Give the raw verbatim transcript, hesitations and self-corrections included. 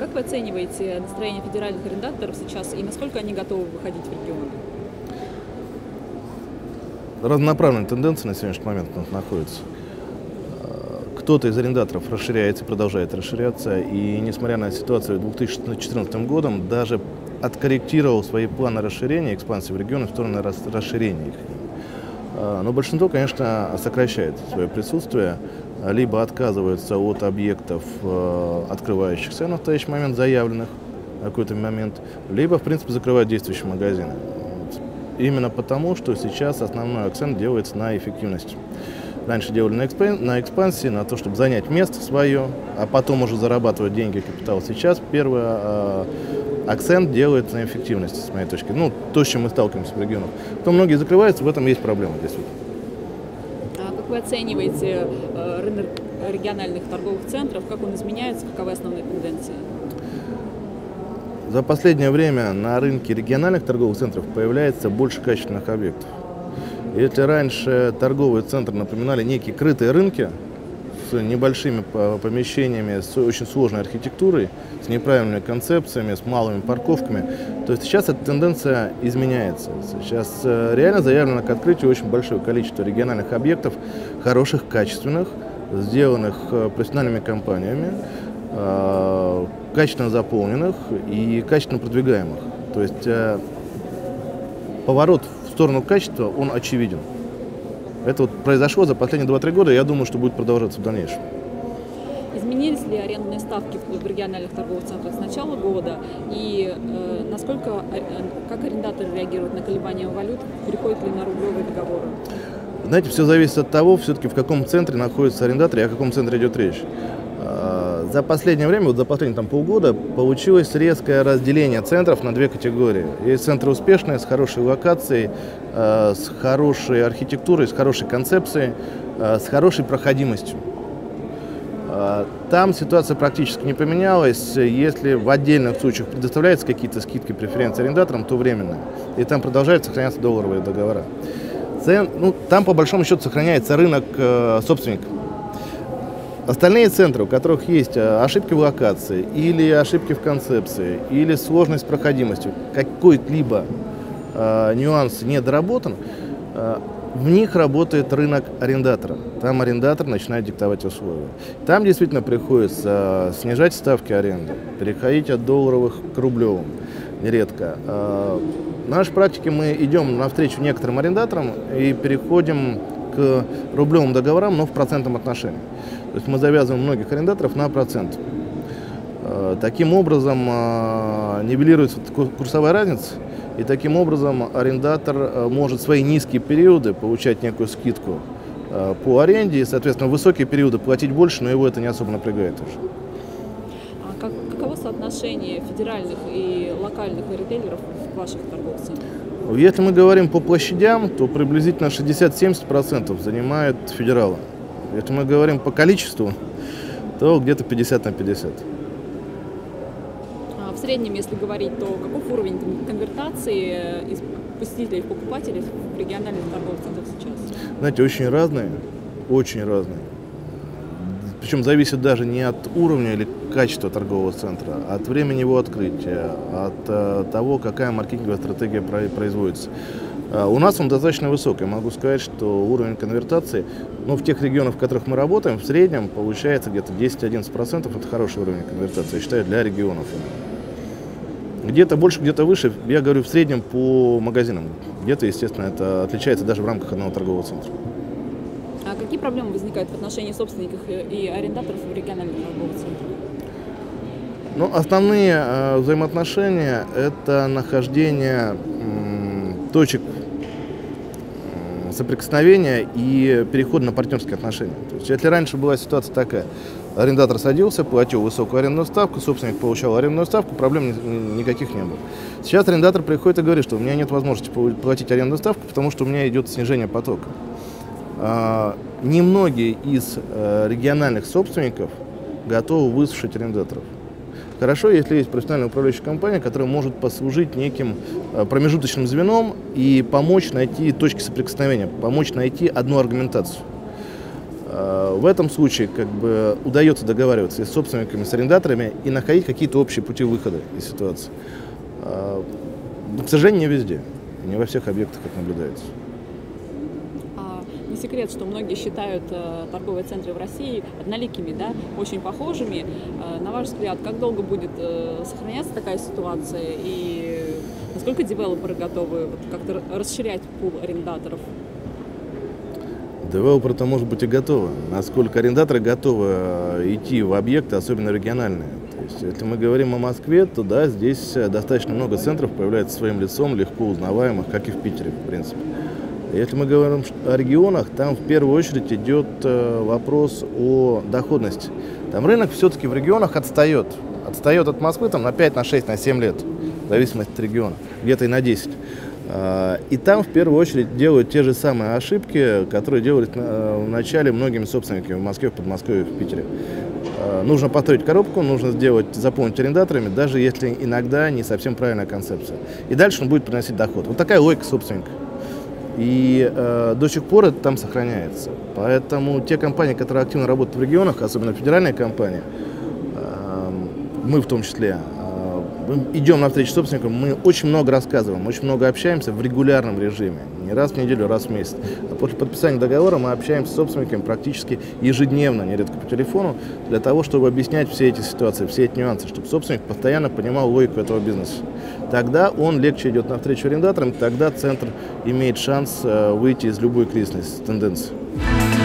как вы оцениваете настроение федеральных арендаторов сейчас и насколько они готовы выходить в регион? Разнонаправленная тенденция на сегодняшний момент находится. Кто-то из арендаторов расширяется, продолжает расширяться, и несмотря на ситуацию две тысячи четырнадцатым годом, даже откорректировал свои планы расширения, экспансии в регионы в сторону расширения их. Но большинство, конечно, сокращает свое присутствие, либо отказываются от объектов, открывающихся на настоящий момент, заявленных на какой-то момент, либо, в принципе, закрывают действующие магазины. Именно потому, что сейчас основной акцент делается на эффективности. Раньше делали на, экспан на экспансии, на то, чтобы занять место свое, а потом уже зарабатывать деньги, капитал. Сейчас первый э, акцент делается на эффективности, с моей точки зрения. Ну, то, с чем мы сталкиваемся в регионах. То многие закрываются, в этом есть проблема, действительно. А как вы оцениваете э, рынок региональных торговых центров, как он изменяется, каковы основные тенденции? За последнее время на рынке региональных торговых центров появляется больше качественных объектов. Если раньше торговые центры напоминали некие крытые рынки с небольшими помещениями, с очень сложной архитектурой, с неправильными концепциями, с малыми парковками, то сейчас эта тенденция изменяется. Сейчас реально заявлено к открытию очень большое количество региональных объектов, хороших, качественных, сделанных профессиональными компаниями, качественно заполненных и качественно продвигаемых. То есть поворот в сторону качества, он очевиден. Это вот произошло за последние два-три года, и я думаю, что будет продолжаться в дальнейшем. Изменились ли арендные ставки в региональных торговых центрах с начала года? И э, насколько, э, как арендаторы реагируют на колебания валют? Переходят ли на рублевые договоры? Знаете, все зависит от того, все-таки в каком центре находится арендатор и о каком центре идет речь. За последнее время, вот за последние там, полгода, получилось резкое разделение центров на две категории. Есть центры успешные, с хорошей локацией, э, с хорошей архитектурой, с хорошей концепцией, э, с хорошей проходимостью. Э, там ситуация практически не поменялась. Если в отдельных случаях предоставляются какие-то скидки, преференции арендаторам, то временно. И там продолжают сохраняться долларовые договора. Цен, ну, там, по большому счету, сохраняется рынок э, собственников. Остальные центры, у которых есть ошибки в локации, или ошибки в концепции, или сложность с проходимостью, какой-либо э, нюанс не доработан, э, в них работает рынок арендатора. Там арендатор начинает диктовать условия. Там действительно приходится снижать ставки аренды, переходить от долларовых к рублевым нередко. Э, в нашей практике мы идем навстречу некоторым арендаторам и переходим к рублевым договорам, но в процентном отношении. То есть мы завязываем многих арендаторов на процент. Таким образом нивелируется курсовая разница, и таким образом арендатор может в свои низкие периоды получать некую скидку по аренде, и, соответственно, в высокие периоды платить больше, но его это не особо напрягает уже. А как, каково соотношение федеральных и локальных ритейлеров в ваших торговых центрах? Если мы говорим по площадям, то приблизительно шестьдесят-семьдесят процентов занимают федералы. Если мы говорим по количеству, то где-то пятьдесят на пятьдесят. А в среднем, если говорить, то каков уровень конвертации из посетителей в покупателей в региональных торговых центрах сейчас? Знаете, очень разные, очень разные. Причем зависит даже не от уровня или качества торгового центра, а от времени его открытия, от э, того, какая маркетинговая стратегия производится. Uh, у нас он достаточно высокий. Могу сказать, что уровень конвертации, ну, в тех регионах, в которых мы работаем, в среднем получается где-то десять-одиннадцать процентов. Это хороший уровень конвертации, я считаю, для регионов. Где-то больше, где-то выше, я говорю в среднем по магазинам. Где-то, естественно, это отличается даже в рамках одного торгового центра. А какие проблемы возникают в отношении собственников и арендаторов в региональных торговых центрах? Ну, основные э, взаимоотношения – это нахождение э, точек соприкосновения и переход на партнерские отношения. То есть, если раньше была ситуация такая, арендатор садился, платил высокую арендную ставку, собственник получал арендную ставку, проблем никаких не было. Сейчас арендатор приходит и говорит, что у меня нет возможности платить арендную ставку, потому что у меня идет снижение потока. Немногие из региональных собственников готовы выслушать арендаторов. Хорошо, если есть профессиональная управляющая компания, которая может послужить неким промежуточным звеном и помочь найти точки соприкосновения, помочь найти одну аргументацию. В этом случае как бы удается договариваться и с собственниками, и с арендаторами и находить какие-то общие пути выхода из ситуации. Но, к сожалению, не везде, не во всех объектах, как наблюдается. А не секрет, что многие считают э, торговые центры в России одноликими, да, очень похожими. Э, на ваш взгляд, как долго будет э, сохраняться такая ситуация и насколько девелоперы готовы вот, как-то расширять пул арендаторов? Девелоперы-то, может быть, и готовы. Насколько арендаторы готовы идти в объекты, особенно региональные. То есть, если мы говорим о Москве, то да, здесь достаточно много центров появляется своим лицом, легко узнаваемых, как и в Питере, в принципе. Если мы говорим о регионах, там в первую очередь идет вопрос о доходности. Там рынок все-таки в регионах отстает. Отстает от Москвы там, на пять, на шесть, на семь лет, в зависимости от региона, где-то и на десять. И там в первую очередь делают те же самые ошибки, которые делали в начале многими собственниками в Москве, в Подмосковье, в Питере. Нужно построить коробку, нужно сделать, заполнить арендаторами, даже если иногда не совсем правильная концепция. И дальше он будет приносить доход. Вот такая логика собственника. И э, до сих пор это там сохраняется. Поэтому те компании, которые активно работают в регионах, особенно федеральные компании, э, мы в том числе, идем навстречу собственникам, мы очень много рассказываем, очень много общаемся в регулярном режиме, не раз в неделю, раз в месяц. А после подписания договора мы общаемся с собственниками практически ежедневно, нередко по телефону, для того, чтобы объяснять все эти ситуации, все эти нюансы, чтобы собственник постоянно понимал логику этого бизнеса. Тогда он легче идет навстречу арендаторам, тогда центр имеет шанс выйти из любой кризисной тенденции.